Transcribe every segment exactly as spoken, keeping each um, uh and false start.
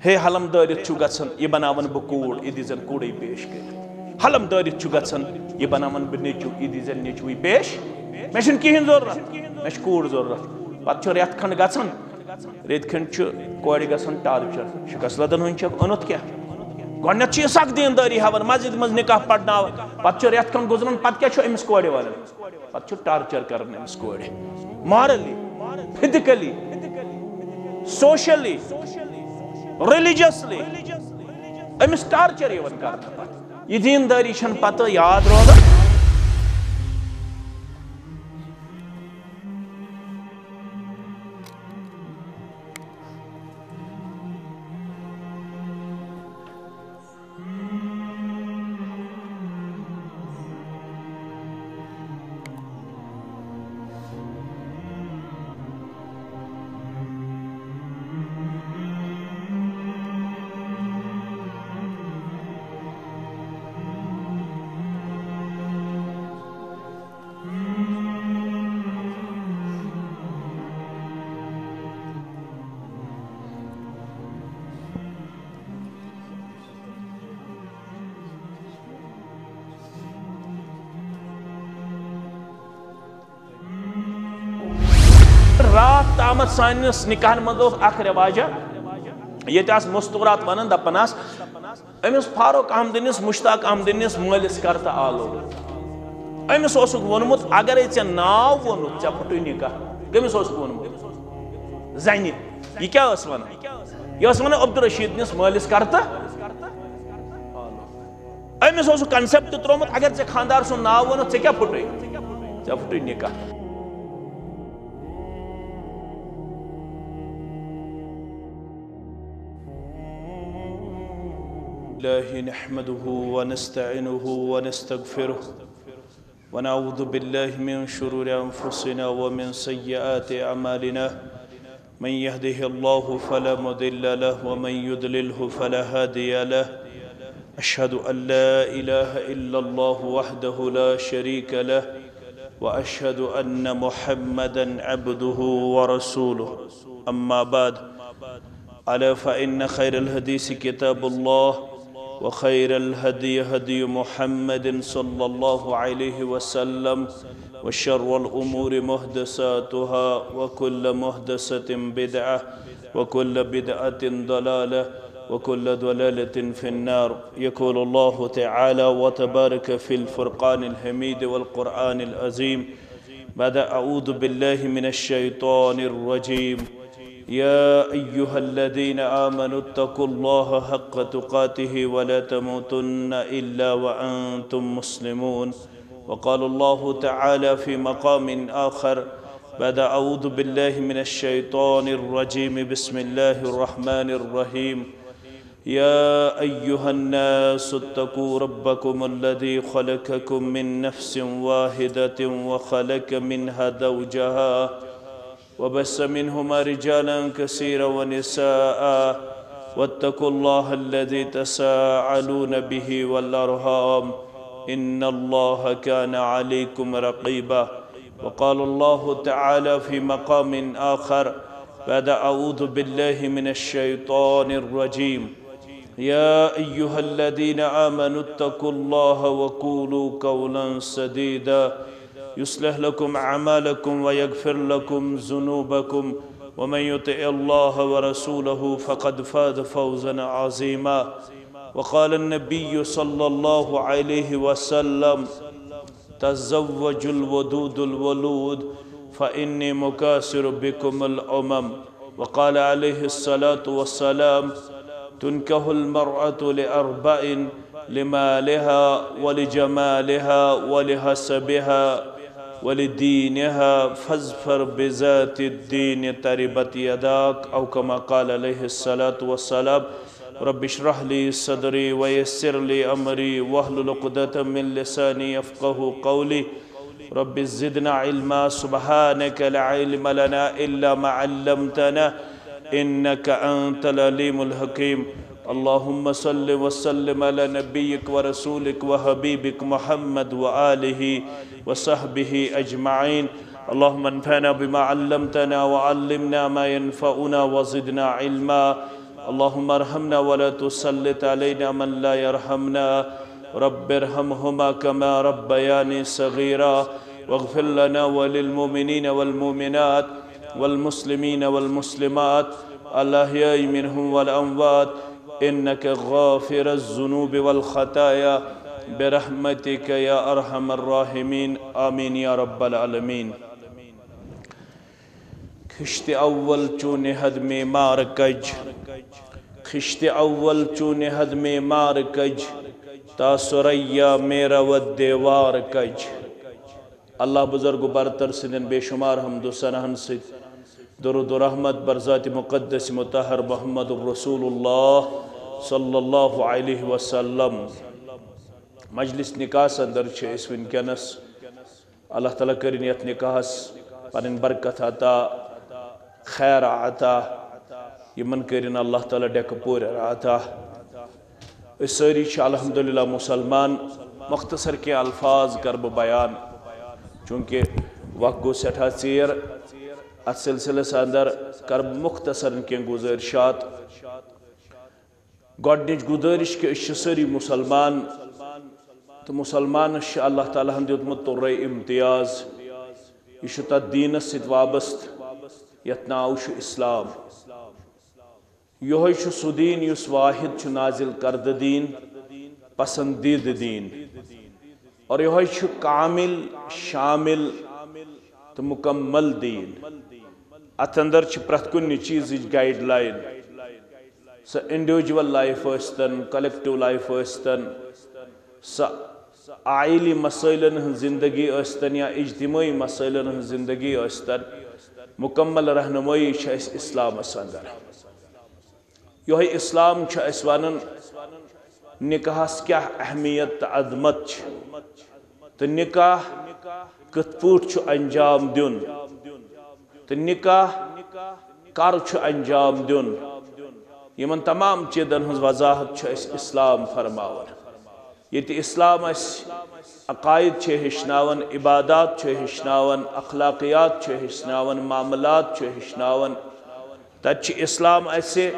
हे हलम दारित गसन यह बनावन बह कूड़ यह दीजन कूड़े पेश कर हलम दारित गसन यह बनावन बह नेचू यह दीजन नेचू पेश मे कहें जरूरत मे कूड़ जरूरत पे रेत खंड गसन रेत खंड कोड़ गसन टार्चर शिकस लदन हूं अनुत क्या गोडनेथ सख दीनदारी हावन मस्जिद मज निकाह पढ़ना पे रेत खंड गुजरन पे क्या अमिस कोड़ वन पे टार्चर कर अमिस कोड़ मॉरली फिजिकली सोशली रिलीजियसली अमिस टार्चर कर यह दीनदारी पत याद रोजान रात तामत सानिस निकाह मज रिवाजा ये मुस्तूरात वन दपान अमिस फारूक अहमदिनिस मुश्ताक अहमदिनिस मालिस कर तो आलो अमिस वोनमुत अगर ऐ नाव वोनुक ऐ फुटु निकाह कमिस वोनमुत जन यह क्या वन यह वन अब्दुल रशीद निस मालिस कर तो अमिस कंसेप्ट त्रोमुत अगर ऐ खानदार सुन नाव वोनुक ऐ क्या फुटु ऐ फुटु निकाह नहमदुहु व नस्तईनुहु व नस्तगफिरुहु व नऊज़ु बिल्लाहि मिन शुरूरि अनफुसिना व मिन सय्यिआति अमालिना मन यहदिहिल्लाहु फला मुदिल्ल लहु व मन युद्लिल्हु फला हादिय लहु अशहदु अन ला इलाहा इल्लल्लाहु वहदहु ला शरीका लहु व अशहदु अन्न मुहम्मदन अब्दुहु व रसूलुहु अम्मा बाद अला फ़इन्न खैरल हदीस किताबुल्लाह व खैरल हदी हदी मुहम्मदिन सल्लल्लाहु अलैहि वसल्लम व शर्रुल उमूरि मुहदसातुहा व कुल्ल मुहदसतिन बिदअह व कुल्ल बिदअतिन दलालह व कुल्ल दलालतिन फिन्नार यक़ूलुल्लाहु तआला व तबारक फिल फ़ुरक़ानिल हमीद वल क़ुरआनिल अज़ीम बाद अऊज़ु बिल्लाहि मिनश शैतानिर रजीम या अय्युहल्लज़ीना आमनु इत्तक़ुल्लाहा हक़्क़ तुक़ातिहि व ला तमूतुन्ना इल्ला व अंतुम मुस्लिमून व क़ालल्लाहु तआला फ़ी मक़ामिन आख़र बाद अऊज़ु बिल्लाहि मिनश शैतानिर रजीम बिस्मिल्लाहिर रहमानिर रहीम या अय्युहन्नासु इत्तक़ू रब्बकुमुल्लज़ी ख़लक़कुम मिन नफ़्सिन वाहिदतिन व ख़लक़ मिनहा ज़ौजहा वबस्स मिनहुमा रिजालन कसीरा व निसाअ वत्तक़ुल्लाह अल्लज़ी तसाअलून बिही वल अर्हाम इन्नल्लाह काना अलैकुम रक़ीबा व क़ालल्लाहु तआला फ़ी मक़ामिन आख़र बाद अऊज़ु बिल्लाहि मिनश शैतानिर रजीम या अय्युहल्लज़ीना आमनु इत्तक़ुल्लाहा व क़ूलू क़ौलन सदीदा युस्लिह लकुम अमालकुम व यग़फ़िर लकुम ज़ुनूबकुम व मन युतिइल्लाह व रसूलहु फ़क़द फ़ाज़ फ़ौज़न अज़ीमा व क़ाल नबिय्यु सल्लल्लाहु अलैहि वसल्लम तज़व्वजुल वदूदुल वलूद फ़इन्नी मुकासिरु बिकुमुल उमम व क़ाल अलैहिस्सलातु वस्सलाम तुनकहुल मरअतु लिअर्बइन लिमालिहा व लिजमालिहा व लिहसबिहा व लिदीनिहा फ़ज़फ़र बिज़ातिद्दीन तरिबत यदाक औ कमा क़ाल अलैहिस्सलातु वस्सलाम रब्बि इश्रह ली सदरी व यस्सिर ली अमरी वहलुल उक़दतम मिन लिसानी यफ़क़हू क़ौली रब्बि ज़िदना इल्मा सुब्हानका ला इल्म लना इल्ला मा अल्लमतना इन्नका अंतल अलीमुल हकीम अल्लाहुम्मा सल्लि व सल्लिम अला नबिय्यिक व रसूलिक व हबीबिक मुहम्मद व आलिहि व सहबिहि अजमाइन अल्लाहुम्मा अन्फ़अना बिमा अल्लमतना व अल्लिमना मा यनफ़अुना व ज़िदना इल्मा اللهم ارحمنا ولا تسلط علينا من لا يرحمنا رب ارحمهما كما ربياني صغيرا واغفر لنا وللمؤمنين والمؤمنات والمسلمين والمسلمات الأحياء منهم والأموات إنك غافر الذنوب والخطايا برحمتك يا أرحم الراحمين آمين يا رب العالمين خشت أول چون هدم مارکج خشت أول چون هدم مارکج تا سریا میرا و دیوار کج اللہ بزرگ و برتر سندن بے شمار حمد و سنہن سد درود و رحمت بر ذات مقدس مطہر محمد رسول اللہ صلی اللہ علیہ وسلم مجلس نکاح اندر چھے اس ونکنس اللہ تعالیٰ کرین یت نکاحس پنن برکت عطا خیر عطا یمن کرین اللہ تعالیٰ ڈیک پور عطا اس ساری چھے الحمدللہ مسلمان مختصر کے الفاظ کرب بیان چونکہ وقت گو سٹھا چیر ات سلسلہ اندر کرب مختصر کے گزارشات گۄڈنِچ گزارش کہ اس ساری مسلمان تو مسلمان اللہ تعالیٰ ہن دیتمت طور امتیاز یہ تت دینس ست وابست یت ناو اسلام یہ سہ دین یس واحد نازل کردہ دین پسندیدہ دین اور یہ کامل شامل تو مکمل دین ات اندر پرت کن چیز گائیڈ لائن سہ انڈیویجول لائف ٲسۍتن کلیکٹو لائف ٲسۍتن سہ آئلی مسائلن ہن زندگی ٲسۍتن یا اجتماعی مسائلن ہن زندگی ٲسۍتن مکمل رہنمائی چھ اس اسلام اندر یہ اسلام چھ اس ونن نکاحس کیا اہمیت تو عظمت تو نکاح کت پوٹ چھ انجام دیون تو نکاح کر چھ انجام دیون یمن تمام چیزن ہز وضاحت چھ اس اسلام فرماون یت اسلام اس عقائد چھ ہشناون عبادات چھ ہشناون اخلاقیات چھ ہشناون معاملات چھ ہشناون تچ اسلام ایسے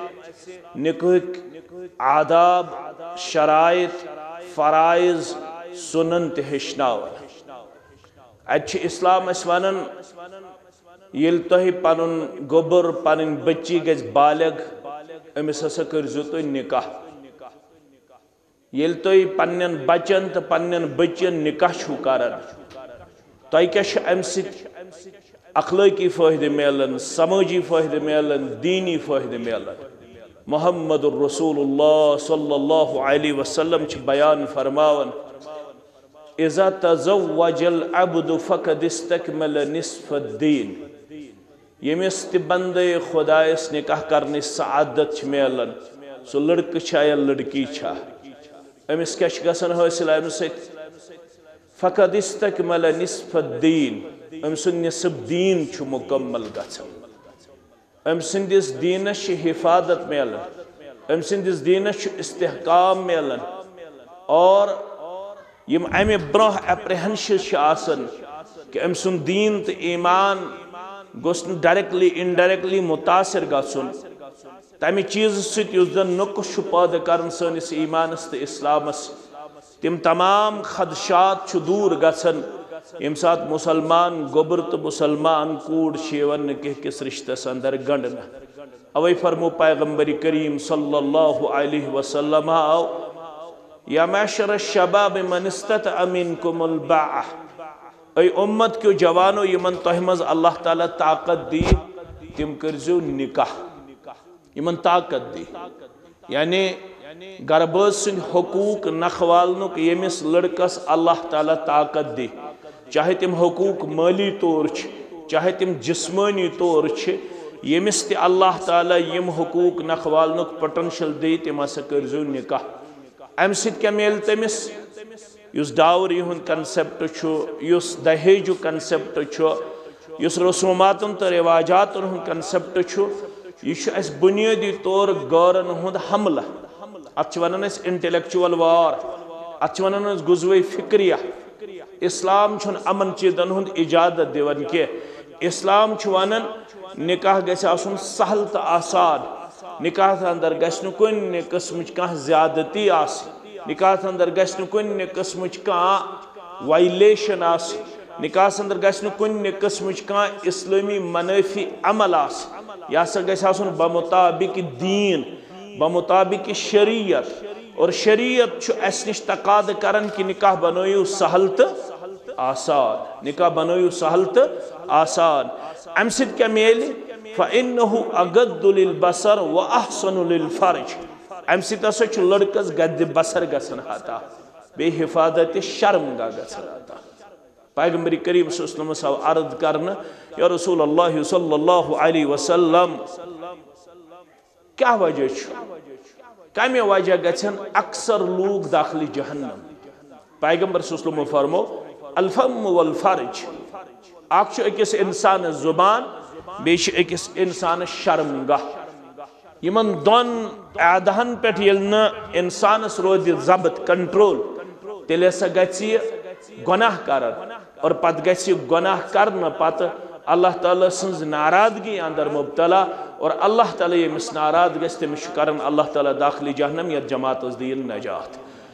نکاح آداب شرائط فرائض سنن تہ ہشناون اتھ اسلام اس ونن یل تہ پنن گوبر پنن بچی گژھِ بالغ امس ہسا کرزو تُہۍ نکاح یل تُہۍ پنن بچن تو پنن بچین نکاح چھو کران تۄہہِ کیاہ چھُ امہِ سۭتۍ اخلٲقی فٲیدٕ میلان سمٲجی فٲیدٕ میلان دیٖنی فٲیدٕ میلان محمد الرسول اللہ صلی اللہ علیہ وسلم چھ بیان فرماون اذا تزوج العبد فقد استکمل نصف الدین یمس تہ بندے خدایس نکاح کرنے سعادت چھ میلان سو لڑکہ چھا یا لڑکی چھا امس کیا چھ گژھان حاصل امہ سۭتۍ فقد استکمل نصف الدین ام سند نصف دین چھ مکمل گژھان ام سندس دینس چھ حفاظت میلان ام سندس دینس چھ استحکام میلان اور یم امہ برہ اپریہنشن آسان کہ ام سند دین تو ایمان گوس نہ ڈائریکٹلی انڈائریکٹلی متاثر گژھن تمہ چیز سۭتۍ یُس زن نقص چھُ پٲدٕ کران سٲنِس ایمانس تہٕ اسلامس تم تمام خدشات چھ دوٗر گژھان یم سات مسلمان گوبر تو مسلمان کوڑ شیون نکہ کس رشتس اندر گنڈنا اوی فرمو پیغمبر کریم صلی اللہ علیہ وسلم آو یا معشر الشباب من استطاع منکم الباعہ اے امت کیو جوانو یمن تہمز اللہ تعالی طاقت دی تم کرزو نکاح یمن طاقت دی یعنی گرباز سن حقوق نخوالنک یمس لڑکس اللہ تعالی طاقت دی چاہے تم حقوق مالی طور چھ چاہے تم جسمانی طور چھ یمس تی اللہ تعالی یم حقوق نخوالنک پوٹنشل دی تم ہسا کرزو نکاح ام سید کیا میل تمس یس ڈاوری ہن کنسپٹ چھو یس دہیجو کنسپٹ چھو یس رسوماتن تو رواجاتن ہن کنسپٹ چھو یہ اس بنیادی طور گورن ہند حملہ اتھ ونان اس انٹلیکچوئل وار اتھ ونان اس غزوہ فکریہ اسلام چھن امن چیزن ہند اجازت دیوان کہ اسلام چھ ونان نکاح گژھِ آسن سہل تو آسان निकाह अंदर गश्न कुन किस्मच कह ज्यादती आस निकाह अंदर गश्न कुन किस्मच कह वायलेशन आस निकाह अंदर गश्न कुन किस्मच कह इस्लामी मनफी अमल आस यह हसा गछ आसन बमुताबिक दीन बमुताबिक शरीयत और शरीयत अस निश तकाद करन कि निकाह बनोयु सहल तो आसान निकाह बनोयु सहल तो आसान अम सिद क्या मेल फ़इन्नहु अगद्दु लिल बसर व अहसनु लिल फर्ज अम सिद हसा छु लड़कस गद्द बसर गसन अता बे हिफाजत शर्मगा गसन अता पैगंबर करीम सल्लल्लाहु अलैहि वसल्लम अर्ज करन या रसूल अल्लाह सल्लल्लाहु अलैहि वसल्लम क्या वजह छु कमे वजह गछन अक्सर लोग दाखिल जहन्नम पैगंबर सल्लल्लाहु अलैहि वसल्लम फरमो अल फम वल फर्ज अख छु अकिस इंसान जुबान बेश अकिस इंसान शर्मगाह यमन दोन आदहन पे न इंसानस रोद जबत कंट्रोल तेल हसा गि गुनाह कर और पत गि गुनाह करने पत अल्लाह ताला सन्ज नारादगी अंदर मुबतला और अल्लाह ताला यमिस नाराद गस तमिस करन अल्लाह ताला दाखिल जहन्नम या जमात दीन नजात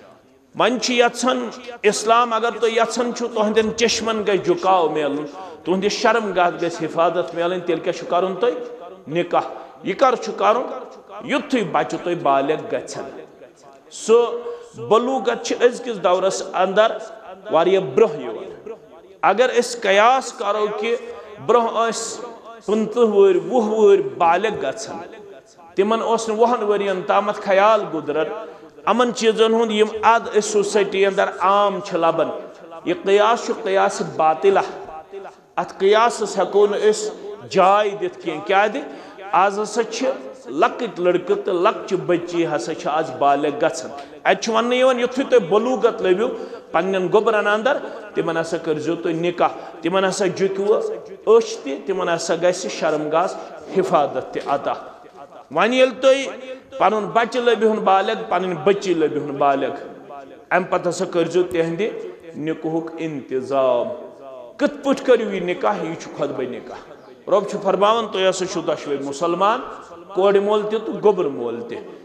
मन यन इस्लाम अगर तो यन तुहदन चश्मन गई झुकाव मिल तुहद शर्मगाह गस हिफाजत मिलन तेल क्या कर तुम निकाह यह कर कर युथ बच्चे तुम बालिग गन सो बलूगत अजकिस दौरस अंदर वारिया ब्रोह अगर इस कयास करो कि ब्रोह पंतह वर वुह वर बालिग गन तिमन वुहन वरियन तामत ख्याल गुजरन अमन चीजन हुंद यम अद इस सोसाइटी अंदर आम छ लबन यह कयास कयास बातिला अत कयास हेको न जाय दित क्या दि आज हसा लकट लड़के तो लक्च बच्ची हसा आज बालिग गन अत वन युथ तुम बलूगत लभो पन्न गोबरन अंदर तिमन हसा करो तुम निकाह तिमन हसा झुकव अश तिमन हसा गि शर्मगाह हिफाजत अता वन ये तुम पन बच्चे लभन बालिग पन बच्ची लभन बालिग अम पे हसा करो तिहद निकाहुक इंतजाम कत पे करो यह निकाह यह खुतबे निकाह रब फरमान तुम हसा दशवे मुसलमान कोड़ मोल तो गोबर मोल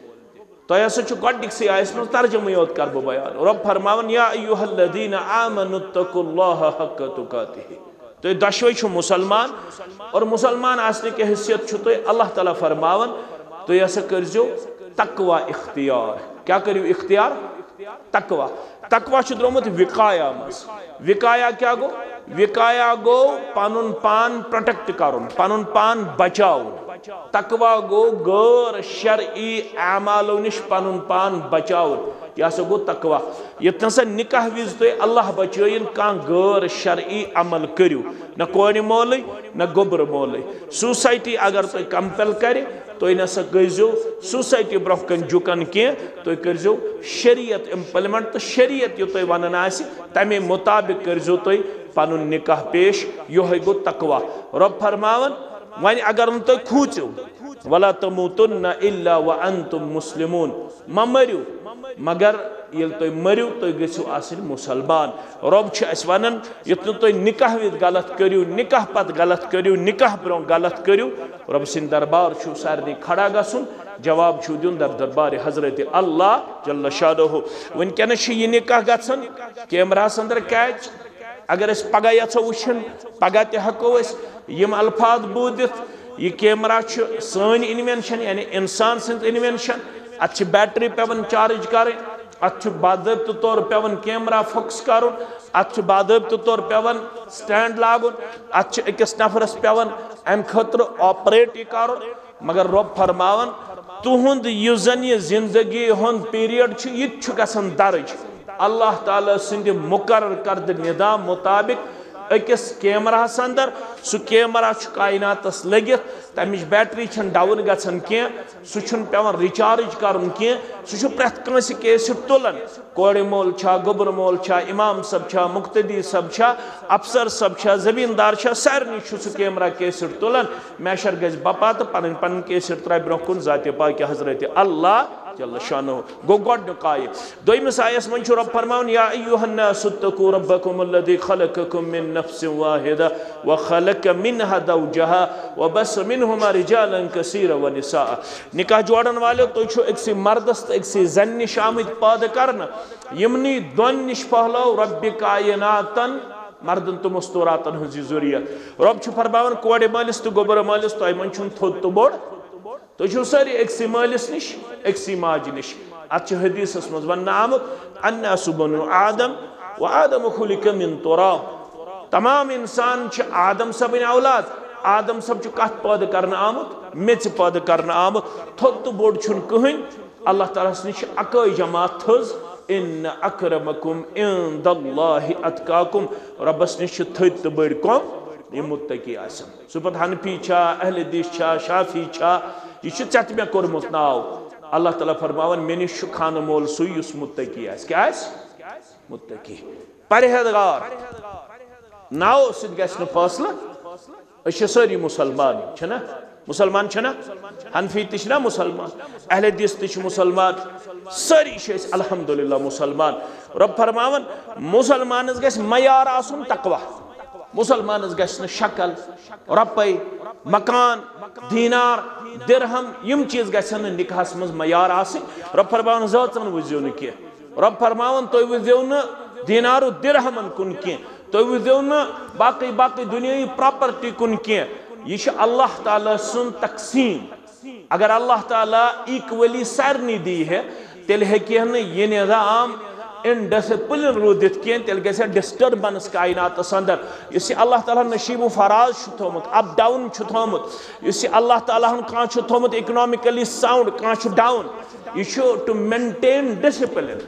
तुम हसा गोडनिकसी आयस मज तर्जुमे योत कर बह बयान रब फरमान या अय्युहल्लज़ीना आमनुत्तकुल्लाह हक्क तुकातिह तुम दशवे मुसलमान और मुसलमान आसने की हैसियत तुम अल्लाह ताला फरमान तुम हसा करो तकवा इख्तियार क्या करो इख्तियार तकवा तकवा द्रोमुत विकाया मज विकाया क्या गो विकाया गो पनुन पान प्रोटेक्ट करुन पनुन पान बचाव तकवा गो गैर शरई अमालो निश पनुन पान बचाव यह हसा गो तकवा यत हसा निकाह विज तुम अल्लाह बचयन कह गैर शरई अमल करो न कोड़ मोल न गोबर मोल सोसाइटी अगर तुम कंपेल कर तुम नसा गजो सोसाइटी ब्रोह कन झुकन कह तुम करो शरीयत इम्प्लीमेंट तो शरीयत यह तुम वन तमे मुताबिक करो तुम पनुन निकाह पेश यो गो तकवा रब फरमावन वन अगर तुम खूचो वला तमूतुन्न इल्ला व अंतुम मुस्लिमून मा मरियो मगर ये तुम मरियो तुम गो आसिन मुसलमान रब वन युथ तुम निकाह विद गलत करो निकाह पत गलत करो निकाह ब्रोह गलत करो रब सिंद दरबार सारे खड़ा गसुन जवाब दिन दर दरबार हजरत अल्लाह जल्ल शानहु वनकस यह निकाह गन कैमरास अंदर कैच अगर अस पगह यो वुन पगह तको यम अल्फाज बूदित यह कैमरा सन इन्वेंशन यानी इंसान सज इन्वेंशन अत बैटरी पेवन चार्ज कर अत बाबत तौर पेवन कैमरा फोकस कर अत बाबत तौर पेवन स्टैंड लागुन अत अकिस नफरस पेवन अम खतर ऑपरेट कर मगर रब फरमावन तुहुंद युस जन यह जिंदगी हुंद पीरियड यह गसन दर्ज अल्लाह ताला सिंध मुकर्रर करद निदाम मुताबिक अकिस कैमरास अंदर सह कैमरा कायनातस लगित तमिच बैटरी डाउन गन कह सह पेवन रिचार्ज कर सह प्रेथ कंस कैसेट तुलान कोड़ मोल गोबर मोल इमाम सब मुक्तदी सब अफसर सब जमींदार सारे सह कैमरा कैसेट तुलान मैशर गज बपा तो पन पन कैसेट त्रा ब्रोह कुन जात पाक हजरत अल्लाह जल्ल शानुहु गो गोडनुक आय दोयमिस आयस मन छु रब फरमावन या अय्युहन नास तकू रब्बकुम अल्लज़ी खलक़कुम मिन नफ्सिन वाहिदा व खलक़ मिनहा ज़ौजहा व बस मिनहुमा रिजालन कसीरा व निसा निकाह जोड़न वाले तो छु एकसी मर्दस तो एकसी जन निश आमद पैदा करन यमनी दोन निश पहलो रब्बि कायनातन मर्दन तो मस्तूरातन हजी ज़ुरियत रब छु फरमावन कोड़े मालिस तो गोबर मालिस तो मन छु थोद तो बोड़ तो छु सारी एकसी मालिस निश एकसी माज निश अच हदीस मज वन आमुत अन्नासु बनु आदम व आदम खुलिक मिन तुराब तमाम इंसान छ आदम सबन औलाद आदम सब छु कत पैदा करन आमुत मेच पैदा करन आमुत थोद तो बोड़ छु कहीं अल्लाह ताला निश अकै जमात थज इन अक्रमकुम इंदल्लाहि अतकाकुम रब्बस निश थद तो बड़ कम ये मुत्तकी आसन सुपत हनफी छा अहले हदीस छा शाफी छा ये छु चट में कोरमुत नाव अल्लाह ताला फरमावन मे निश खान मोल सु युस मुत्तकी आस क्या आस मुत्तकी परहेजगार नाव सिद गस न फैसला अश सारी मुसलमान छना मुसलमान छना हनफी तिशना मुसलमान अहले हदीस तिश मुसलमान सारी शेस अल्हम्दुलिल्लाह मुसलमान रब फरमावन मुसलमान गस मयार आसुन तकवा मुसलमान गस न शक्ल रुपये मकान दीनार दिरहम यम चीज गसन निकाहस मज मयार आसिन रब फरमावन जातन वुजियो न के रब फरमावन तो वुजियो न दीनार दिरहमन कुन के तो वुजियो न बाकी बाकी दुनियाई प्रॉपर्टी कुन के ये अल्लाह ताला सुन तकसीम अगर अल्लाह ताला इक्वली सारनी दी है तेल हेकि न ये निजाम इनडिसिप्लिन रूदित कह तेल गसे डिस्टर्बेंस कायनात अंदर इस अल्लाह ताला नशीब फराज थोमुत अप डाउन थोमुत इस अल्लाह ताला कह थोमुत इकोनॉमिकली साउंड कह डाउन यह टू मेंटेन डिसिप्लिन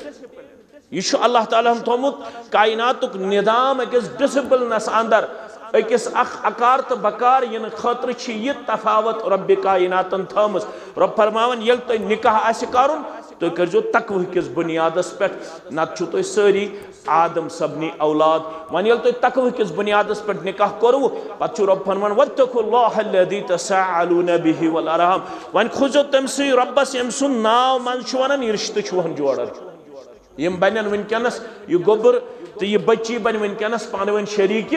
यह अल्लाह ताला थोमुत कायनातुक निजाम अकिस डिसिप्लिनस अंदर अकिस अकार तो बकार इन खतर यह तफावत रब कायनातन थमस रब फरमावन ये तुम निकाह आसि करुन तो करो तकवह किस बुनियादस पे नत तुम सारी आदम सबनी औलाद वन ये तुम तकवह किस बुनियादस पे निकाह करो पे रब फरमान वत्तकुल्लाहल्लज़ी तसाअलून बिही वल अरहम वन खोजो तमसी रब्बस यम सुन नाव मन वन यह रिश्ते वन जोड़न यम बन वनकस यह गोबर तो यह बच्ची बन वनकस पान वन शरीक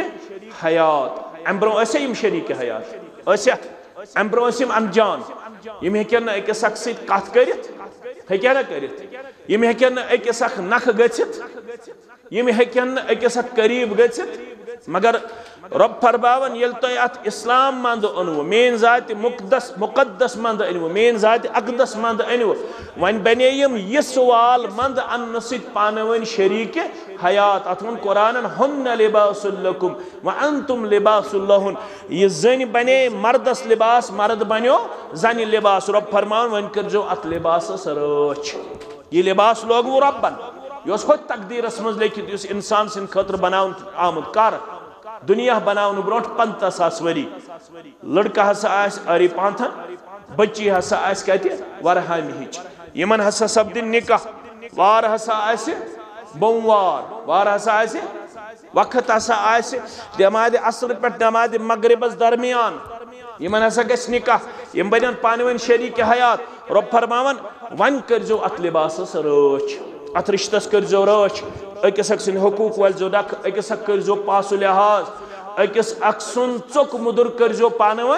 हयात अम ब्रो यम शरीक हयात अम ब्रो अनजान यम हेकन अकिस अख सत कथ करित हेक्या करित यम हेकन अकिस अख नख गछित यम हेकन अकिस अख करीब गछित मगर रब फरमावन ये तुम अत इस्लाम मंद अनवु मेन जात मुकदस मुकद्दस मंद अनवु मेन जात अकदस मंद अनवु वन बने यम यह सवाल मंद अन्न सत पान वन शरीक हयात अत वन कुरान हुन्न लिबासुल लकुम व अंतुम लिबासुल लहुन यह जन बने मर्दस लिबास मर्द बनो जन लिबास रब फरमान वन करजो अत लिबासस रच यह लिबास लोगु रब्बन यह खुद तकदीरस मज लिखित इंसान सिंद खतर बनावन आमुद कर दुनिया बनावन ब्रो पंत सास वरी लड़का हसा आस अरी पांथन बच्ची हसा आस कत वरहामि हिच यमन हसा सपदिन निकाह वार हसा आस बोमवार वार हसा आस वक्त हसा आस नमाज असर पे नमाज मगरिबस दरमियान यमन हसा गस निकाह यम बन पान वन शरीक हयात रब फरमावन वन करजो अत लिबासस रच अत रिश्तस करजो रच अकिस अख सुन हकूक वलजो दख अकिस अख करजो पासु लिहाज अकिस अख सुन चोक मुदुर करजो पान वन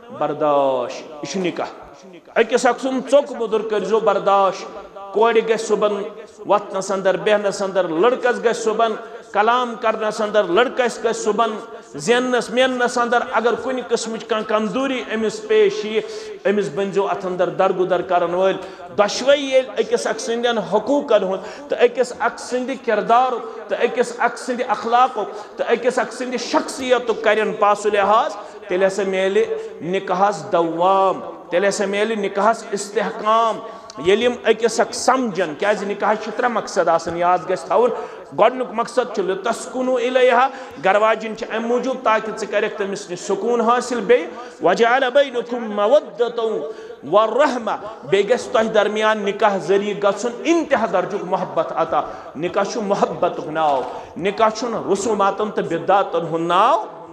बर्दाश यह निकाह अकिस अख सुन चोक मुदुर करजो बर्दाश कोड़ ग सुबन वतनस अंदर बेहनस अंदर लड़कस ग सुबन कलाम करनस अंदर लड़कस ग सुबन जेनस मेनस अंदर अगर कुन किस्म कमजोरी अमिस पेश यी अमिस बनजो अत अंदर दरगुदर करन वल दशवई ये अकिस अख सिंदन हकूकन हुन तो अकिस अख सिंद किरदार तो अकिस अख सिंद अखलाक तो अकिस अख सिंद शख्सियत करन पासु लिहाज तेल हसा मेले निकाहस दवाम तेल हसा मेले निकाहस इस्तेहकाम यम अकिस अख समझन क्या निकाह त्रे मकसद आसन याद गस थवन गोडनुक मकसद तस्कुनु इलैहा गरवाजिन अम मूजूब ताकि चे कर तमिस निश सुकून हासिल बे वजअल बैनकुम मवद्दतन व रहमा बे गस तह दरमियान निकाह जरिए गसन इंतहा दर्जुक मोहब्बत अता निकाह छु मोहब्बत नाव निकाह छु रसूमातन तो बिदातन हुन नाव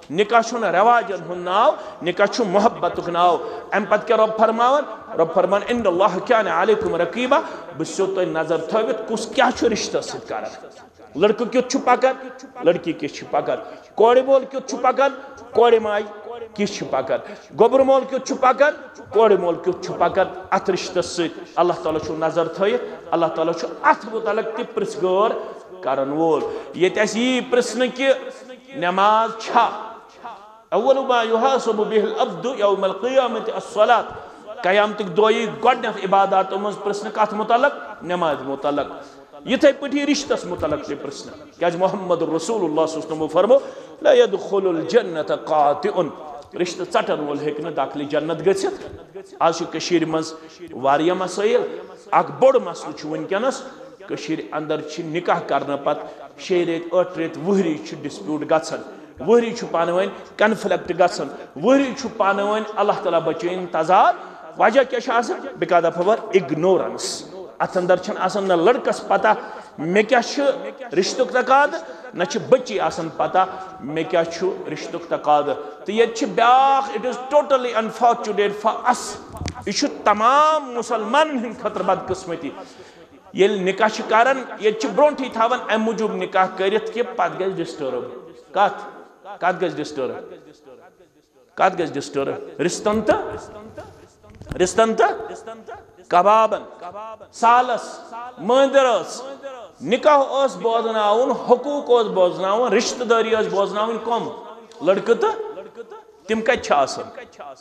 निकाह छु रवाजन हुन नाव निकाह छु मोहब्बतुक नाव अम पत के रब फरमावन रब फरमान इन्नल्लाह कान अलैकुम रकीबा बसो तो नजर थवित कुस क्या छु रिश्ता सित करन लड़को क्यों छु पकन लड़की किस छु पकन कोड़े बोल क्यों छु पकन कोड़े माई किस छु पकन गोबर मोल क्यों छु पकन कोड़े मोल क्यों छु पकन अत रिश्ता सित अल्लाह ताला छु नजर थवित अल्लाह ताला छु अत मुतलक ति प्रसगोर करन वोल ये तसी प्रश्न कि नमाज छा अव्वलु मा युहासबु बिहिल अब्दु यौमल क़ियामति अस्सलात क़यामत दोई गोडनेथ इबादत मज प्रश्न कथ मुतलक नमाज मुतलक यथे पटी रिश्तस मुतलक ते प्रश्न क्या मोहम्मद रसूलुल्लाह सल्लल्लाहु अलैहि वसल्लम फरमो ला यदखुलुल जन्नत कातिउन रिश्त चटन वोल हेकन दाखिल जन्नत गछित आज कशीर मज वारिया मसाइल अक बड़ मसल छु वनकनस कशीर अंदर छि निकाह करने पत शे रेत आठ रेत वहरी छु डिस्प्यूट गछन वहरी छु पानवन कन्फ्लिक्ट गछन वहरी छु पानवन अल्लाह ताला बचैन तजाद वजह क्या छ आसन बिकॉज ऑफ अवर इग्नोरेंस अत अंदर छन आसन न लड़कस पता मे क्या छ रिश्तुक तकाद न छ बच्ची आसन पता मे क्या छु रिश्तुक तकाद तो ये छ ब्याख it is totally unfortunate for us ये छ तमाम मुसलमान हिंद खतर बदकिस्मती ये निकाह करन ये ब्रोंठी थावन अम मूजूब निकाह करित कि पत गज डिस्टर्ब कत कत गज डिस्टर्ब कत गज डिस्टर्ब रिश्तन तो रिश्तन तो कबाबन सालस मंदरस निकाह ओस बोजनाउन हुकूक ओस बोजनाउन रिश्तेदारी ओस बोजनाउन कम लड़के तो तिम कत छ आसन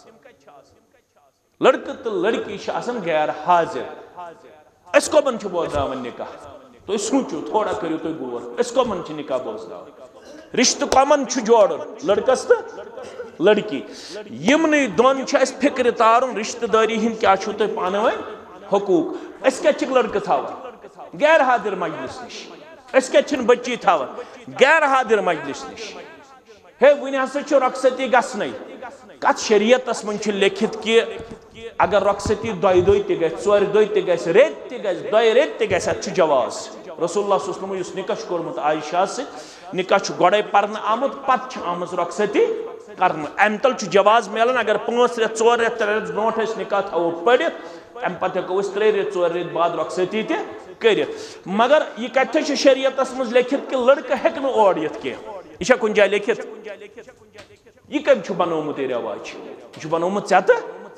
लड़के तो लड़की छ आसन गैर हाजिर अस कमन छ बोजनावन निकाह तो सोचो थोड़ा करियो तो गौर अस कमन छ निकाह बोजनावन रिश्त कमन छ जोड़न लड़कस तो लड़की यमन दोन छ अस फिक्र तारुन रिश्तेदारी हिंद क्या छु तो पानवन हुकूक अस क्या छ लड़के थावन गैर हाजिर मजलिस निश अस क्या छ बच्ची थावन गैर हाजिर मजलिस निश हे वनि हसा छ रखसती गसनै कत शरीयतस मन छ लिखित कि अगर रखसती दोय दोय ते गस चोर दोय ते गस रेत ते गस दोय रेत ते गस छ जवाज रसूलुल्लाह सल्लल्लाहु अलैहि वसल्लम युस निकाह कोरमुत आयशा से निकाह छ गडे परन आमत पत छ आमस रखसती करन अमतल छ जवाज मेलन अगर पांच रेत चोर रेत रेत ब्रोट अस निकाह थाओ पड़ित अम पत को उस त्रे रेत चोर रेत बाद रखसती ते करित मगर ये कथे छ शरीयतस मज लिखित कि लड़का हेक न ओर यत के इशा कुन जाय लिखित ये कम छ बनोमुत रिवाज ये छ बनोमुत चत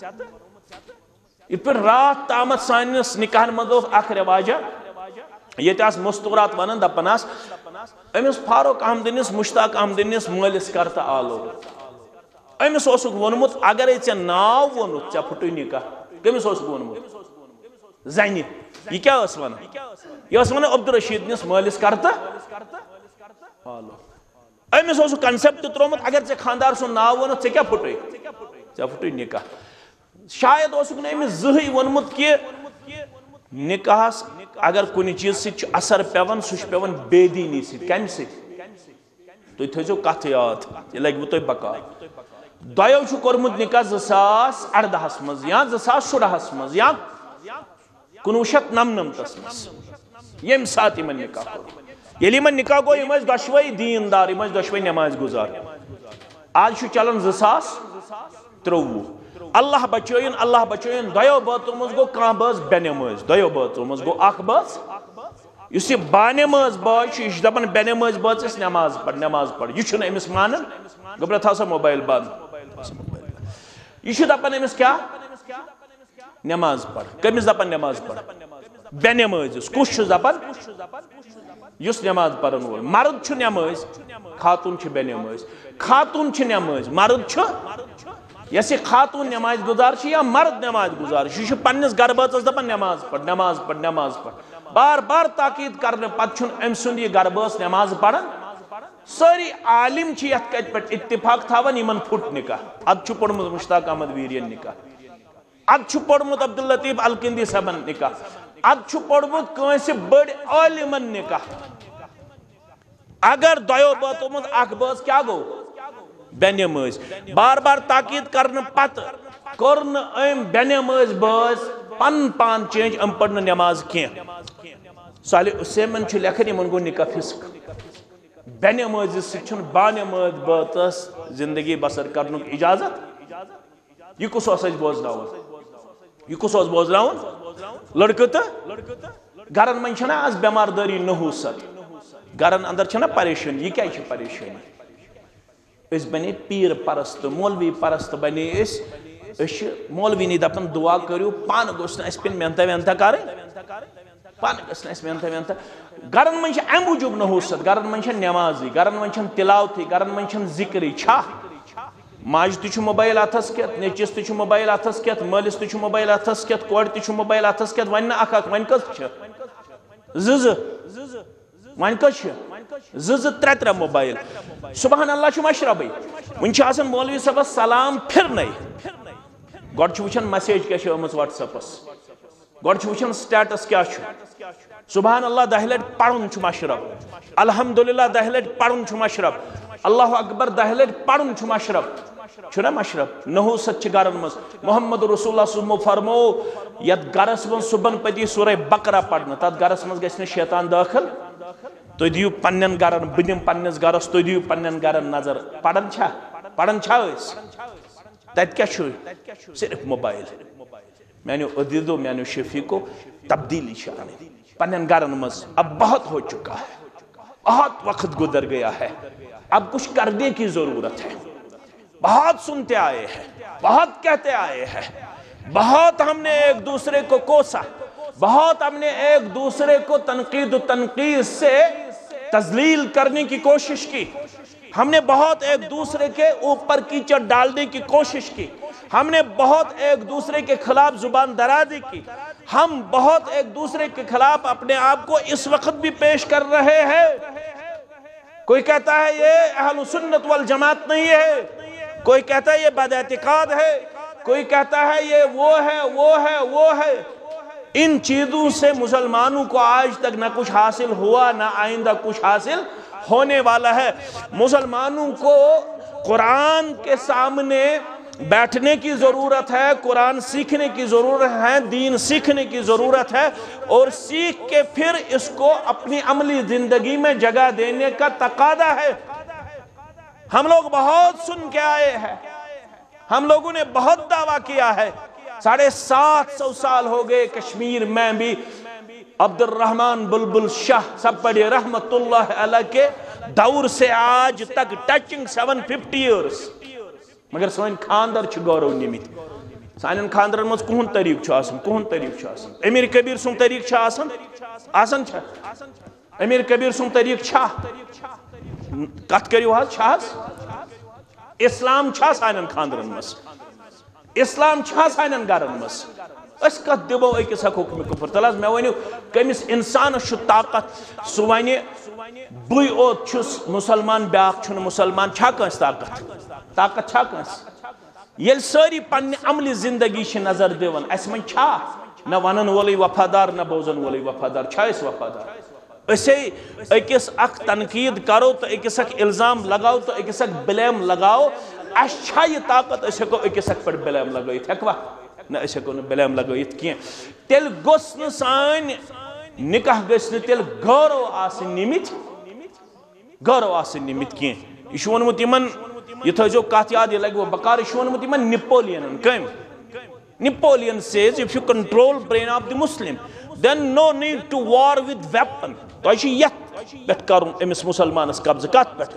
इत पे रात तामत सानिस निकाह मज अख रिवाजा ये मस्तूरात वन दपान अमिस फारूक अहमदिनिस मुश्ताक अहमदिनिस मालिस करता आलो अमिस वोनमुत अगर ऐ नाव वोनुत ऐ फुटु निकाह कमिस वोनमुत जन यह क्या वन यह वन अब्दुल रशीद निस मालिस करता आलो अमिस कंसेप्ट त्रोमुत अगर ऐ खानदार सुन नाव वोनुत ऐ क्या फुटु ऐ फुटु निकाह शायद अमिस जही वोनमुत कि निकाह अगर कुछ चीज सत असर पेवन सह पेवन बेदीनी सत कम सत थो कथ याद यह लगे तुम बकार दो कोर्मुत निकाह ज़ास अर्दहस मज या ज़ास शुरहस मज या कुनवु शत नमनमतस मज यम सात इन निकाह ये इन निकाह गो यम दशवे दीनदार यम दशवे नमाज गुजार आज चलान ज़ास त्रोवु अल्लाह बचोन अल्लाह बचोन दो बातों मज गो कह बस बेनमाज दो बातों मज गो अख बस इस बानमाज बाज यह दपान बेनमाज बाज नमाज पढ़ नमाज पढ़ यह अमिस मानन गबरा था मोबाइल बंद यह दपान अमिस क्या नमाज पढ़ कमिस दपान नमाज पढ़ बेनमाज कुछ दपान युस नमाज पढ़न वोल मर्द नमाज खातून बेनमाज खातून नमाज मर्द यस खातून नमाज गुजार या मर्द नमाज गुजार यह पन्निस गर बचस दपान नमाज पढ़ नमाज पढ़ नमाज पढ़ बार बार ताकीद करने पत अम सुंद यह गर बस नमाज पढ़न सारी आलिम यथ कत पे इत्तिफाक थावन इन फुट निकाह अद पढ़मुत मुश्ताक अहमद वीरियन निकाह अद पढ़मुत अब्दुल लतीफ अलकिंदी सबन निकाह अद पढ़मुत कंस बड़ आलिमन निकाह अगर दो बातों मज अख बस क्या गो बेनमाज बार बार ताकीद करने पत कर अम बेनमाज बस पन पान चेंज अम पढ़ नमाज कह साले हुसैन लेखन इन गो निकाह फिस्क बेनमाज सह बानमाज बातस जिंदगी बसर करनुक इजाजत यह कुस बोजन यह कुस बोजन लड़क तो गरन मन आज बेमारदारी नहूसत गरन अंदर परेशानी यह क्या परेशानी बने पीर परस्त मौलवी परस्त बने मौलवी नी दपन दुआ करो पान गोस पे मेहनत वेहनत कर पान गस मेहनत वेहनत गरन मन अम मूजूब नहूसत गरन मन नमाजी गरन मन तिलावती गरन मन जिक्र छा माज तु मोबाइल अथस केत नेचिस तु मोबाइल अथस केत मालिस तु मोबाइल अथस केत कोड़ तु मोबाइल अथस केत वन अख वन कस ज वन कस ज त्रे त्रे मोबाइल सुबहान अल्लाह मशरब वन मौलवी साहब सलाम फिर गोड वुचान मैसेज क्या व्हाट्सएपस गोड वुचान स्टेटस क्या सुबहान अल्लाह दह लट पढ़ुन मशरब अल्हम्दुलिल्लाह दह लट पढ़ुन मशरब अल्लाह अकबर दह लट पढ़ुन मशरब छुना मशरब नहूसत गरन मज मोहम्मद रसूलुल्लाह फरमो यत गरस मज सुबन पति सूरह बकरा पढ़ना तथ गरस मज गस शैतान दाखिल तुम दियो पन्न गरन बह दिम पन्नस गरस तुम दियो पन्न गरन नजर पढ़न छा पढ़न छा तत क्या सिर्फ मोबाइल मैंने अदीदो मैंने शफीको तब्दीली आने पन्न गरन मज अब बहुत हो चुका है बहुत वक्त गुजर गया है अब कुछ करने की जरूरत है बहुत सुनते आए हैं बहुत कहते आए हैं बहुत हमने एक दूसरे को कोसा बहुत हमने एक दूसरे को तनकीद तनकीद से तजलील करने की कोशिश की हमने बहुत एक दूसरे के ऊपर कीचड़ डालने की कोशिश की हमने बहुत एक दूसरे के खिलाफ जुबान दराजी की हम बहुत एक दूसरे के खिलाफ अपने आप को इस वक्त भी पेश कर रहे हैं। कोई कहता है ये अहलुस सुन्नत वल जमात नहीं है, कोई कहता है ये बदएतिकाद है, कोई कहता है ये वो है वो है वो है। इन चीजों से मुसलमानों को आज तक ना कुछ हासिल हुआ ना आइंदा कुछ हासिल होने वाला है। मुसलमानों को कुरान के सामने बैठने की जरूरत है, कुरान सीखने की जरूरत है, दीन सीखने की जरूरत है और सीख के फिर इसको अपनी अमली जिंदगी में जगह देने का तकादा है। हम लोग बहुत सुन के आए हैं, हम लोगों ने बहुत दावा किया है। साढ़े सात सौ साल हो गए कश्मीर में भी अब्दुल रहमान बुलबुल शाह सब पढ़े रहमतुल्लाह अलैह के दौर से आज तक टचिंग सेवन फिफ्टी ईयर्स, मगर सन खानदर गौरव निमित सान खानदर मज कुहन तरीक कुहन तरीक अमीर कबीर सुन तरीक आसन अमीर कबीर सुन तरीक कत करो इस्लाम सान खानदर मज इस्लाम सान गरन मज कत दिवो अकिस हुक्म कुफर तल मे वनु कमिस इंसान ताकत सह वन बु मुसलमान ब्याख मुसलमान कस ताकत ताकत कस ये सारी पन्ने अमली जिंदगी नजर दिवन अस मन न वन वोल वफादार न बोजन वोल वफादार वफादार अकिस अख तनकीद करो तो अकिस इल्जाम लगाओ तो अकिस ब्लेम लगाओ अस यह ताकत हेको अकिस पे ब्लेम लगत हेकवा न हेको ब्लेम लगत कह तेल गोस न सान निकाह गस तेल गौरव आमित गौरव आमित कह यह वोनमुत यह थो कत याद यह लगो बकार यह वोनमुत निपोलियन कम Napoleon says if you control brain of the Muslim then no need to war with weapon तो पे कर मुसलमान कब्ज कत पे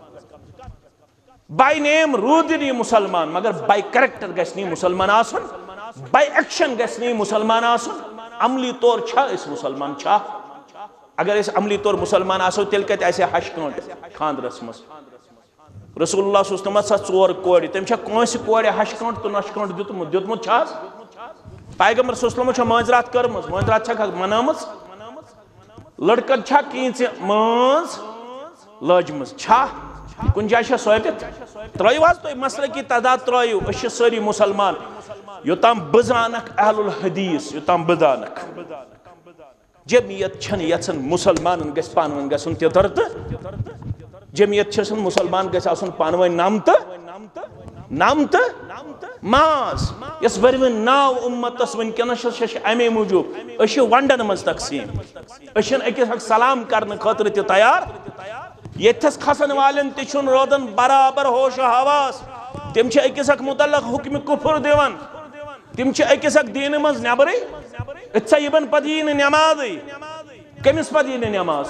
बाय नेम रूद नी मुसलमान मगर बाय करैक्टर गस नी मुसलमान आसन बाय एक्शन गस नी मुसलमान आसन अमली तौर छा इस मुसलमान छा अगर इस अमली तौर मुसलमान आसो तेल कत ऐसे हश कंट खानदरस मज रसूलुल्लाह सल्लल्लाहु अलैहि वसल्लम चोर कोड़ तम कंस कोड़ हश कंट तो नश कंट दितमुत दितमुत पैगम्बर सल्लल्लाहु अलैहि वसल्लम मांजरात करमज मांजरात मनामज लड़कन छा कीच मांज लजमज छा कुन जाय सोबित त्रो तुम मसल की तादाद त्रो सारी मुसलमान योताम बजानक अहलुल हदीस योताम बजानक जमीयत छन यन मुसलमान गस पानवन गसन तितर तो जमीयत छन मुसलमान गस आसन पानवन नाम तो नाम तो माज यस बरवन नाव उम्मतस वनकनस अमे मूजूब वंडन मज तकसीम अकिस सलाम करने खतर तैयार येथस खसन वालन तिछुन रोदन बराबर होश हवास तिम छ अकिस अक मुतल्लक हुक्म कुफर दिवन तिम छ अकिस अक दीन मज नेबरे इत्सा यबन पदीन नमाज कमिस पदीन नमाज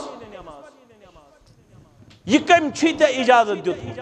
ये कम छीते इजाजत दित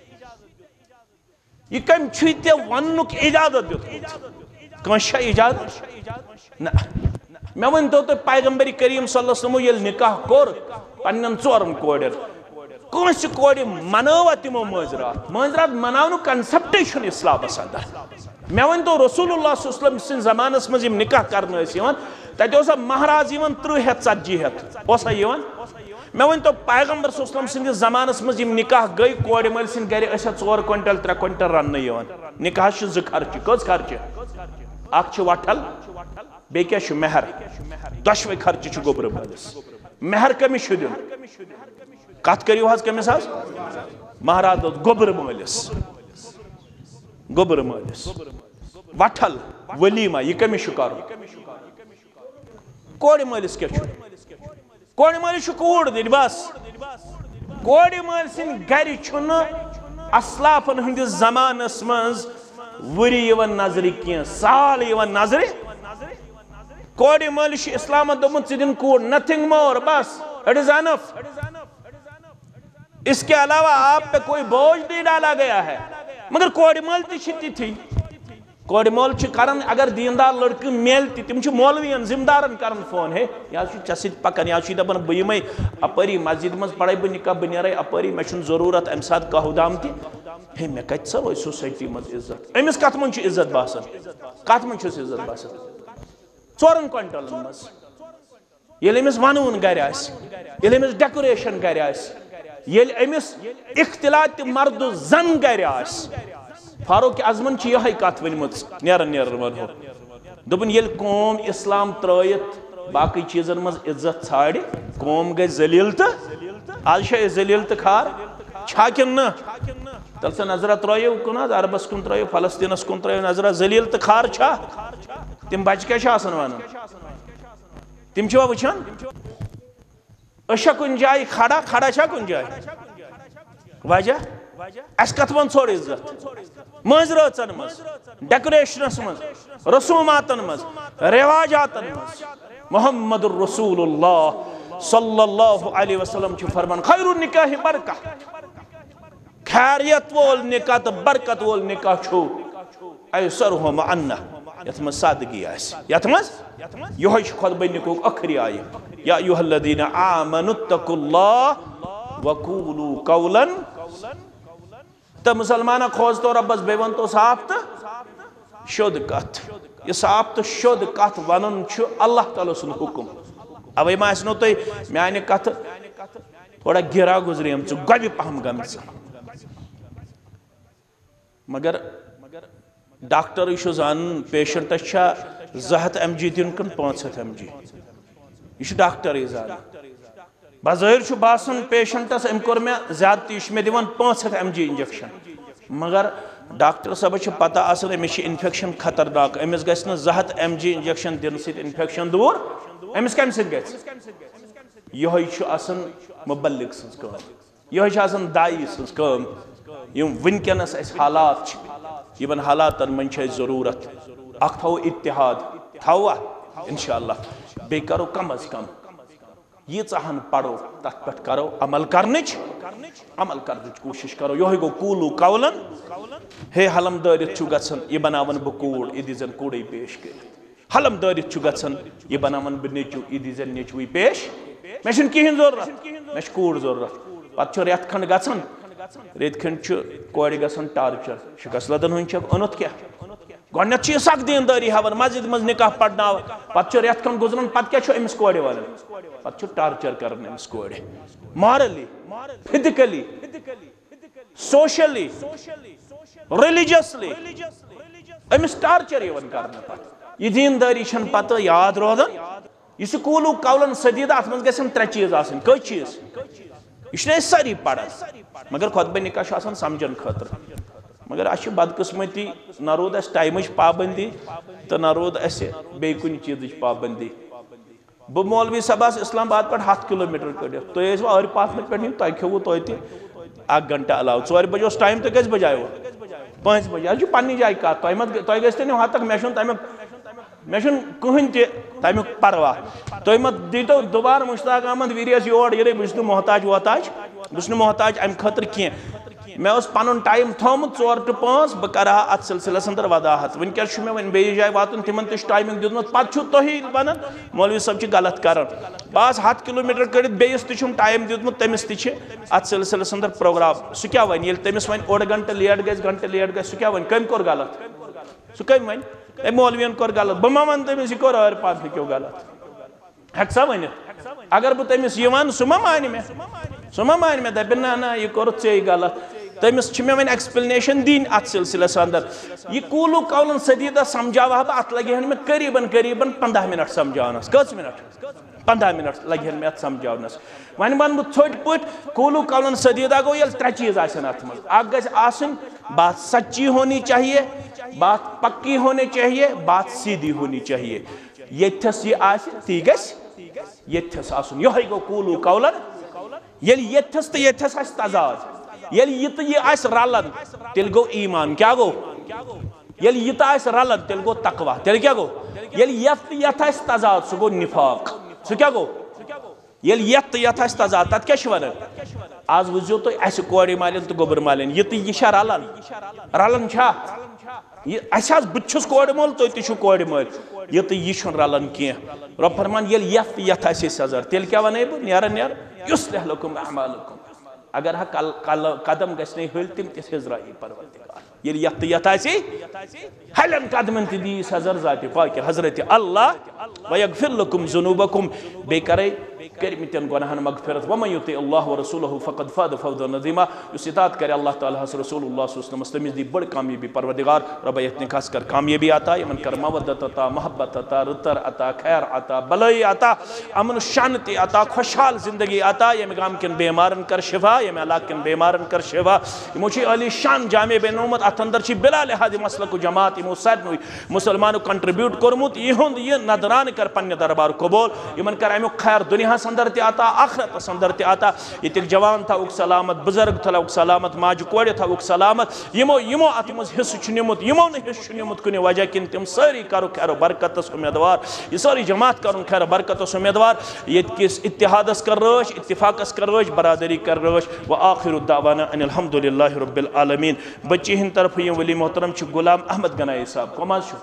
ये कम छीते वनुक इजाजत दित कंशा इजाजत ना मे वन तो तो पैगंबर करीम सल्लल्लाहु अलैहि वसल्लम ये निकाह कोर पन्नन चोरन कोडर कंस कोड मनवा तिमो मजरात मजरात मनावनु कंसेप्ट छन इस्लाम अंदर मे वन तो रसूलुल्लाह सल्लल्लाहु अलैहि वसल्लम सिन जमानस मज यम निकाह करन यवन तत ओसा महाराज यवन त्रीह हेत षडजी हेत ओसा यवन मे वन तो पैगंबर सल्लल्लाहु अलैहि वसल्लम सिन जमानस मज यम निकाह गई कोड मल सिन गरे अस चोर क्विंटल त्रे क्विंटल रन यवन निकाह छ ज खर्च कस खर्च अख छ वठल बे क्या छ मेहर दशवे खर्च छ गोबर मलिस मेहर कमिस छ दिन कत करियो हज कमिस हज महाराज गोबर मलिस गोबर मलिस वठल वलीमा ये कमिस छ कर कोड मलिस क्या छ कोड मलिस छ कूड़ दिन बस कोड मलिसिन गरि छुन अस्लाफन हंदिस जमानस मज वरी यवन नजर की साल यवन नजर कोड मलिस इस्लाम दोमुत दिन कूड़ नथिंग मोर बस इट इज एनफ इसके अलावा आप पे कोई बोझ नहीं डाला गया है मगर कोड मल थी कोड मोल करन अगर दीनदार लड़के मेल तिम मौलवियन जिम्मेदारन करन फोन है या चे पकन या दपान बह यम अपरी मस्जिद मज पड़े बह निकाह बह नीर अपरी मे जरूरत अम सात कहुदाम हे मे कत सो सोसाइटी मज इज्जत अमिस कत मन इज्जत बासन कत मन इज्जत बासन चोरन क्विंटलन मज ये अमिस वनून गर अमिस डेकोरेशन गर ये अमिस इख्तिलात मर्द जन गर फारूक आजमन यह कत वनमत नेरन नेरन वनो दोपन ये कौम इस्लाम त्रयित बाकी चीजन मज इज्जत छाड़ कौम गई जलील तो आज जलील तो खार छा किन न तल से नजरा त्रो कुन अरबस कुन त्रो फलस्तीनस कुन त्रो नजरा जलील तो खार छा तिम बच क्या वन तिम वुचान अशा कुन जाय खड़ा खड़ा छा कुन जाय वजह अस कत वन छोड़ इज्जत मज रचन मज डेकोरेशनस मज रसूमातन मज रिवाजातन मज मोहम्मदुर रसूलुल्लाह सल्लल्लाहु अलैहि वसल्लम छ फरमान खैरुन निकाह बरकत खैरियत वोल निकाह तो बरकत वोल निकाह छो ऐसरहु मअन्ना यथ मज सादगी आस यथ मज यह खुतबा निको आखिरी आय या अय्युहल्लज़ीना आमनुत्तकुल्लाह वक़ूलू कौलन तो मुसलमान खोज तो रब्बस बे वन तो साफ तो शुद्ध कथ ये साफ तो शुद्ध कथ वन अल्लाह ताला सुन हुक्म अवे मा नो तुम माने कथ थोड़ा गिरा गुजरेम गबि पहम गम मगर डॉक्टर जान पेशेंटस जत एम जी दिन कन पाँच हथ एम जी यह डॉक्टर जान बज़ाहिर बासन पेशेंटस अम कोर मे ज्यादती मे दिवान पाँच हथ एम जी इंजेक्शन मगर डॉक्टर साहब पता आसन अमिस इन्फेक्शन खतरनाक अमिस गस न जत एम जी इंजेक्शन दिन सत इन्फेक्शन दूर अमिस कम सत यह आसन मुबल्लिग सज काम यह आसन दाई सज काम यम वनकनस अस हालात यमन हालातन मन जरूरत अख थो इत्तिहाद थवा इंशाअल्लाह बे करो कम अज कम ये चाहन पढ़ो तथ पे करो अमल करने अमल करने कोशिश करो यह गो कूलू कौलन हे हलम दारित गन यह बनावन बह कूड़ यह दीजन कूड़े पेश कर हलम दारित गन यह बनावन बह नेचू यह दीजन नेचुई पेश मे कहें जरूरत मे कूड़ जरूरत पे रेत खंड गन रेत खंड कोड़ गन टार्चर शिकस लदन हूं अनत क्या गोडनेथ सख दीनदारी हावन मस्जिद मज निकाह पढ़ना पे रेत खंड गुजरान पे क्या अमिस कोड़ वाले पे टार्चर कर अमिस कोड़ मॉरली फिजिकली सोशली रिलीजियसली अमिस टार्चर कर यह दीनदारी पत याद रोदान यह कूलू कौलन सदीद अत मज गन त्रे चीज आसन कई चीज यह सारी पढ़ान मगर खुतबा निकाह समझन खतर मगर अ बदकिस्मती न रोद टाइम पाबंदी तो न रोद बे कुन चीज पाबंदी बह मौलवी साहब इस्लामाबाद पे हथ किलोमीटर कड़ित तुम आर पाथ पे तुम खेव तोत घंटा अलाव ोर बजे टाइम तो कस बजे आयो पाँच बजे यह पन्नी जाए कत तुम गो हद तक मे तमिक मे कहन तमिक परवाह तुम मत दीतो दोबारा मुश्ताक अहमद वीरियस योर ये बहुत मोहताज वोहताज बहुत मोहताज अम खतर कह मे पन टाइम थोमुत ोर टू पाँच बह कर अत सिलसिलस अंदर वदाहत वनकस मे वन बे जाए वातन तिमन तह टाइमिंग दितमुत पे तुही वन मौलवी साहब गलत कर बस हथ किलोमीटर कड़ित बेस तुम टाइम दितमुत तमिस तत सिलसिलस अंदर प्रोग्राम सह क्या वन ये तमिस वन ओड घंटे लेट गई घंटे लेट गई सह क्या वन कम कोर गलत सह कम वन ए मौलवियन कोर गलत बह मा वन तमिस यह कोर आर पाथ क्यों गलत हेक सा वन अगर बह तमिस यह वन सह मा मान मे सह मा मान मे दपन ना ना यह कोर ऐ गलत तमिस मे वन एक्सप्लेनेशन दिन अत सिलसिलस अंदर यह कूलू कौलन सदीदा समझावा बह अत लगे मे करीबन करीबन पंद्रह मिनट समझानस कस मिनट पंद्रह मिनट लगे मे अत समझानस वन वन बह छोट पट कूलू कौलन सदीदा गो ये त्रे चीज अत मज बात सच्ची होनी चाहिए, बात पक्की होनी चाहिए, बात सीधी होनी चाहिए। यथस यह आसि ती गस यथस आसुन यही गो कूलू कौलन यदि यथस तो यथस आसि तजाद यदि यह तो यह आसि रलन तेल गो ईमान क्या गो यदि यह तो आसि रलन तेल गो तकवा तेल क्या गो यदि यथ यथ आसि तजाद सह गो निफाक सह क्या गो यदि यथ यथ आसि तजाद तत क्या वनान आज वुझो तुम अस कोड़ मालिन तो गोबर मालिन यह तो यह रलन रलन अस बहुत कोड़ मोल तुम तु कोड़ मोल यह तो यह रलन कह रब फरमान ये यथ यथ आसि सजर तेल क्या वन बह नेर नेर युस्लिह लकुम अअमालकुम अगर हा कल कल कदम गए हल तम तिस हिजराई परवरदिगार ये यथ यथ आसि हलन कदमन ती दी सजर जाति पाक हजरत अल्लाह वयगफिर लकुम जुनूबकुम बे करे कर्मितन गुनाहन मगफिरत वमन युति अल्लाह व रसूलहु फक़द फाज़ फौज़न अज़ीमा युस इताअत करे अल्लाह तआला रसूलुल्लाह सल्लल्लाहु अलैहि वसल्लम दी बड़ कामयाबी परवरदिगार रब इतने खास कर कामयाबी आता यमन कर मवद्दत अता मोहब्बत अता रुतर अता खैर अता भलाई अता अमन शांति अता खुशहाल जिंदगी अता यम गाम किन बीमारन कर शिफा यम इलाक किन बीमारन कर शिफा यमो छी अली शान जामे बेनोमत अत अंदर छी बिला लिहाज मसलक जमात यमो सारनु मुसलमानो कंट्रीब्यूट करमुत यहुंद ये नदरान कर पन्ने दरबार कबूल यमन कर अमो खैर दुनिया अंदर ते आता आखिरत अंदर ते आता ये जवान था सलामत बुजुर्ग था सलामत माज कोड़ था सलामत यमो यमो अत मज हिस्स निमुत यमो न हिस्स निमुत कुन वजह किन तम सारी करो खैर बरकत उम्मीदवार ये सारी जमात कर खैर बरकत उम्मीदवार ये किस इत्तिहादस कर रोश इत्तिफाकस कर रोश बरादरी कर रोश व आखिर दावाना अनिल हम्दुलिल्लाहि रब्बिल आलमीन बच्ची हिंद तरफ ये वली मोहतरम छु गुलाम अहमद गनाई साहब कमाज छु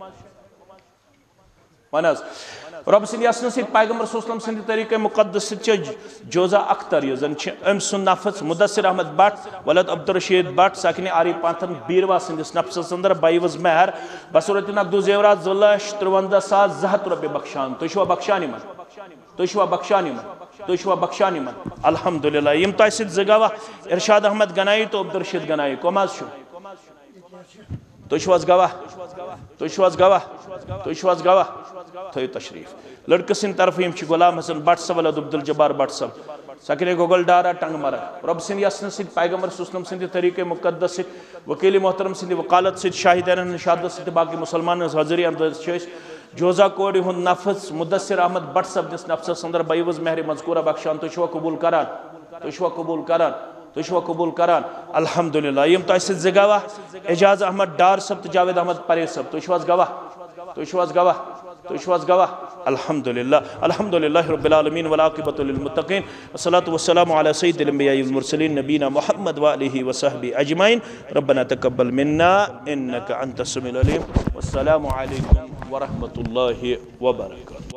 वनस रब सद यसन सत पैगम्बर सल्लल्लाहु अलैहि वसल्लम तरीक़े मुक़द्दस सत जोजा अख्तर यह जन अम सुन नफ्स मुदस्सिर अहमद भट्ट वलद अब्दुल रशीद भट्ट साकिन आरी पाथन बीरवा सदिस नफ्स अंदर बाईवज महर बसरत नकदो जेवरात जो लश त्रुवंदा सात जहत रुपये बख्शान तुशवा बख्शानी मन तुशवा बख्शानी मन तुशवा बख्शानी मन अल्हम्दुलिल्लाह यम तय सत जगवा इरशाद अहमद गनाई तो अब्दुल रशीद गनाई कोमाज छु तुशवास गवाह तुशवास गवाह तुशवास गवाह थो तशरीफ लड़के सिंद तरफ यम गुलाम हसन भट्ट सब वलद अब्दुल जब्बार भट्ट सब सकिले गोगल डारा टंग मर रब सिंद यसन सत पैगम्बर सल्लल्लाहु अलैहि वसल्लम तरीक़े मुक़द्दस सत वकील मोहतरम सद वकालत सत शाहिदान शहादत सत बाकी मुसलमान हाज़िरी अंदर जोजा कोड़ हुंद नफ्स मुदस्सिर अहमद भट्ट सब दिस नफ्स अंदर बाईवज महर मज़कूरा बख्शान तुशवा कबूल करान तुशवा कबूल करान तुशवा कबूल करान अल्हम्दुलिल्लाह यम तय सत गवाह एजाज अहमद डार सब तो जावेद अहमद परेज सब तुशवास गवाह तुशवास गवाह तुशवास गवाह अल्हम्दुलिल्लाह अल्हम्दुलिल्लाहि रब्बिल आलमीन वल आक़िबतु लिल मुत्तक़ीन वस्सलातु वस्सलामु अला सय्यिदिल अंबियाइ वल मुरसलीन नबीना मुहम्मद व आलिहि व सहबी अजमईन रब्बना तक़ब्बल मिन्ना इन्नका अंतस समीउल अलीम वस्सलामु अलैकुम व रहमतुल्लाहि व बरकातुहू।